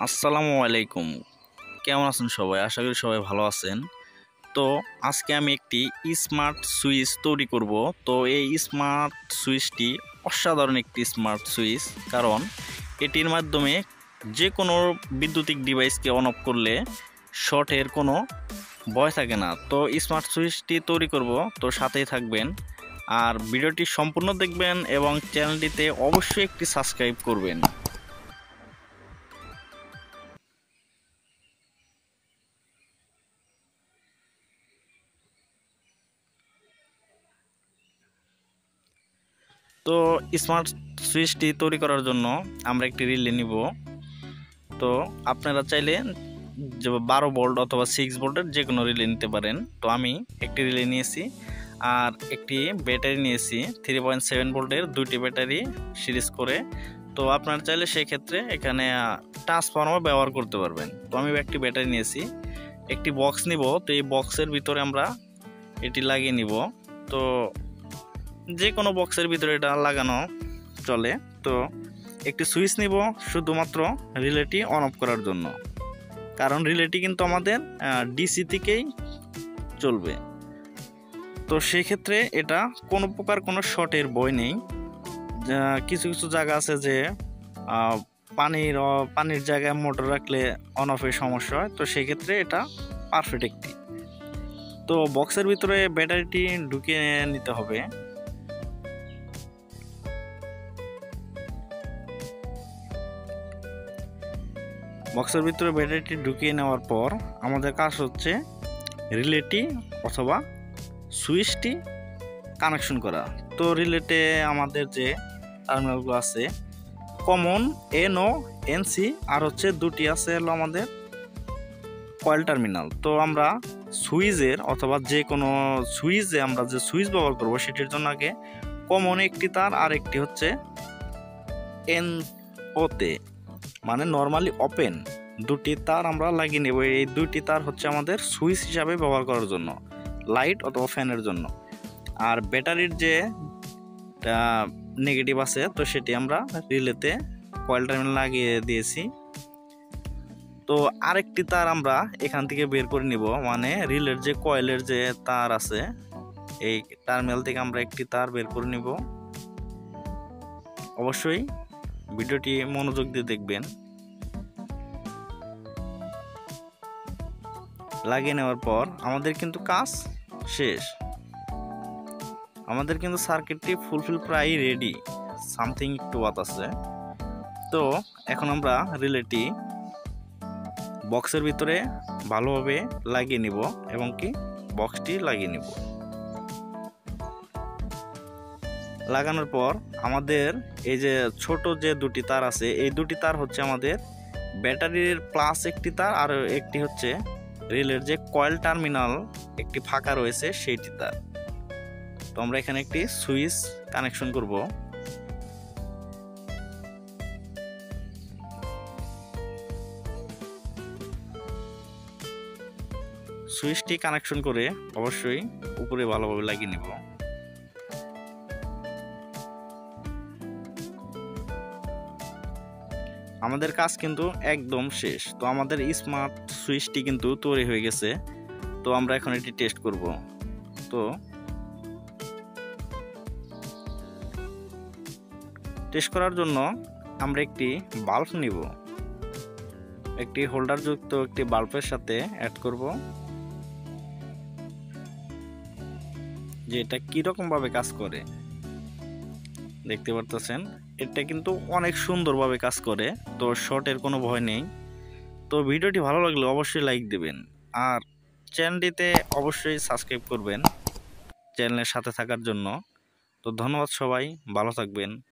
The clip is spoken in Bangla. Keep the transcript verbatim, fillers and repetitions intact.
আসসালামু আলাইকুম। কেমন আছেন সবাই? আশা করি সবাই ভালো আছেন। তো আজকে আমি একটি স্মার্ট সুইচ তৈরি করব। তো এই স্মার্ট সুইচটি অসাধারণ একটি স্মার্ট সুইচ, কারণ এটির মাধ্যমে যে কোনো বৈদ্যুতিক ডিভাইসকে অন অফ করলে শর্টের কোনো ভয় থাকে না। তো স্মার্ট সুইচটি তৈরি করব, তো সাথেই থাকবেন আর ভিডিওটি সম্পূর্ণ দেখবেন এবং চ্যানেলটিতে অবশ্যই একটি সাবস্ক্রাইব করবেন। তো স্মার্ট সুইচটি তৈরি করার জন্য আমরা একটি রিলে নিব। তো আপনারা চাইলে যে বারো ভোল্ট অথবা সিক্স ভোল্টের যে কোনো রিলে নিতে পারেন। তো আমি একটি রিলে নিয়েছি আর একটি ব্যাটারি নিয়েছি থ্রি পয়েন্ট সেভেন ভোল্টের দুইটি ব্যাটারি সিরিজ করে। তো আপনারা চাইলে সেই ক্ষেত্রে এখানে ট্রান্সফর্মার ব্যবহার করতে পারবেন। তো আমি একটি ব্যাটারি নিয়েছি, একটি বক্স নিব। তো এই বক্সের ভিতরে আমরা এটি লাগিয়ে নিব। তো যে কোনো বক্সের ভিতরে এটা লাগানো চলে। তো একটি সুইচ নিব শুধুমাত্র রিলেটি অন অফ করার জন্য, কারণ রিলেটি কিন্তু আমাদের ডিসি থেকেই চলবে। তো সেই ক্ষেত্রে এটা কোনো প্রকার কোনো শর্টের ভয় নেই। কিছু কিছু জায়গা আছে যে পানির পানির জায়গায় মোটর রাখলে অন অফের সমস্যা হয়, তো সেই ক্ষেত্রে এটা পারফেক্ট একটি। তো বক্সের ভিতরে ব্যাটারিটি ঢুকিয়ে নিতে হবে। বক্সের ভিতরে ব্যাটারিটি ঢুকিয়ে নেওয়ার পর আমাদের কাজ হচ্ছে রিলেটি অথবা সুইচটি কানেকশন করা। তো রিলেটে আমাদের যে টার্মিনালগুলো আছে common N O N C, আর হচ্ছে দুটি আছে হলো আমাদের কয়েল টার্মিনাল। তো আমরা সুইচের অথবা যে কোনো সুইচে আমরা যে সুইচ ব্যবহার করব সেটির জন্য আগে কমন একটি তার আর একটি হচ্ছে এন ওতে, মানে নর্মালি ওপেন দুটি তার আমরা লাগিয়ে নেব। এই দুইটি তার হচ্ছে আমাদের সুইচ হিসাবে ব্যবহার করার জন্য, লাইট অথবা ফ্যানের জন্য। আর ব্যাটারির যে নেগেটিভ আছে তো সেটি আমরা রিলেতে কয়েল টার্মিনাল লাগিয়ে দিয়েছি। তো আরেকটি তার আমরা এখান থেকে বের করে নিব, মানে রিলের যে কয়েলের যে তার আছে এই টার্মিনাল থেকে আমরা একটি তার বের করে নিব। অবশ্যই ভিডিওটি মনোযোগ দিয়ে দেখবেন। লাগিয়ে নেওয়ার পর আমাদের কিন্তু কাজ শেষ, আমাদের কিন্তু সার্কিটটি ফুলফিল প্রায় রেডি, সামথিং একটু বাদ আছে। তো এখন আমরা রিলেটি বক্সের ভিতরে ভালোভাবে লাগিয়ে নিব এবং কি বক্সটি লাগিয়ে নিব। লাগানোর পর আমাদের এই যে ছোট যে দুটি তার আছে এই দুটি তার হচ্ছে আমাদের ব্যাটারির প্লাস একটি তার, আর একটি হচ্ছে রিলের যে কয়েল টার্মিনাল একটি ফাঁকা রয়েছে সেইটি তার। তো আমরা এখানে একটি সুইচ কানেকশন করব। সুইচটি কানেকশন করে অবশ্যই উপরে ভালোভাবে লাগিয়ে নেব। আমাদের কাজ কিন্তু একদম শেষ। তো আমাদের স্মার্ট সুইচটি কিন্তু তৈরি হয়ে গেছে। তো আমরা এখন এটি টেস্ট করব। তো টেস্ট করার জন্য আমরা একটি বাল্ব নিব, একটি হোল্ডার যুক্ত একটি বাল্বের সাথে অ্যাড করব, যে এটা কিরকম ভাবে কাজ করে দেখতে পারতেছেন। এটা কিন্তু অনেক সুন্দরভাবে কাজ করে, তো শর্টের কোনো ভয় নেই। তো ভিডিওটি ভালো লাগলে অবশ্যই লাইক দেবেন আর চ্যানেলটিতে অবশ্যই সাবস্ক্রাইব করবেন চ্যানেলের সাথে থাকার জন্য। তো ধন্যবাদ সবাই, ভালো থাকবেন।